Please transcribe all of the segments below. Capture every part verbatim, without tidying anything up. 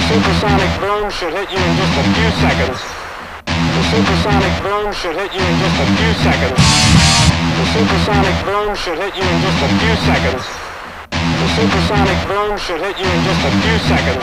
supersonic boom should hit you in just a few seconds. The supersonic boom should hit you in just a few seconds. The supersonic boom should hit you in just a few seconds. The supersonic boom should hit you in just a few seconds.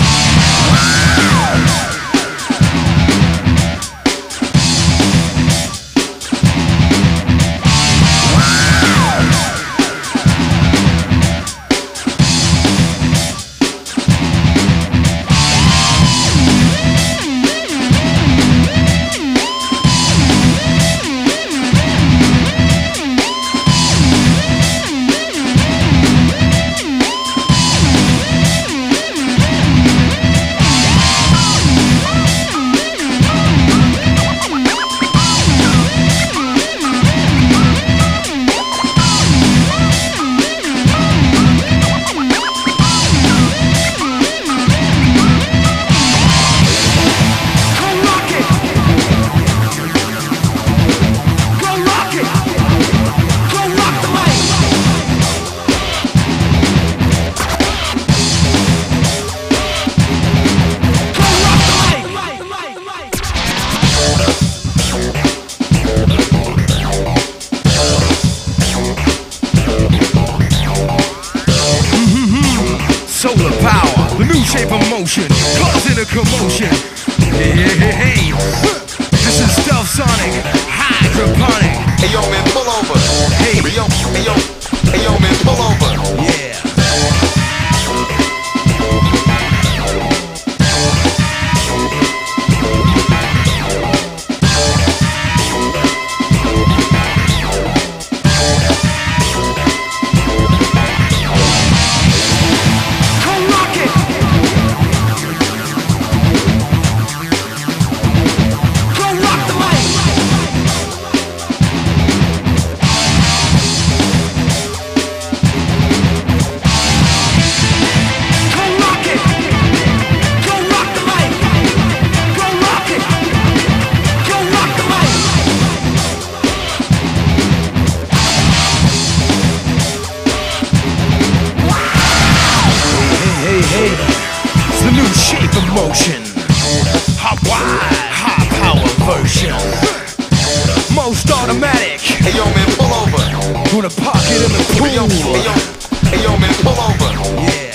Solar power, the new shape of motion, causing a commotion. Hey, hey, hey, hey. This is Stealth Sonic, hydroponic. Hey yo man, pull over. Hey, Hey yo, hey yo, hey yo man, pull over. yeah. It's the new shape of motion. Hot wide, high power version. Most automatic. Hey yo man, pull over. Through the pocket in the pool. Hey yo, hey yo, hey yo man, pull over. Yeah.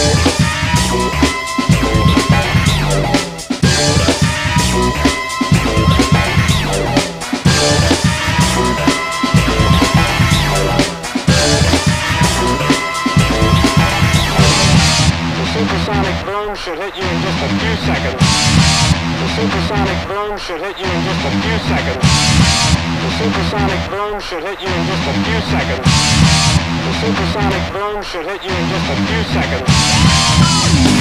Supersonic boom should hit you in just a few seconds. The supersonic boom should hit you in just a few seconds. The supersonic boom should hit you in just a few seconds. The supersonic boom should hit you in just a few seconds.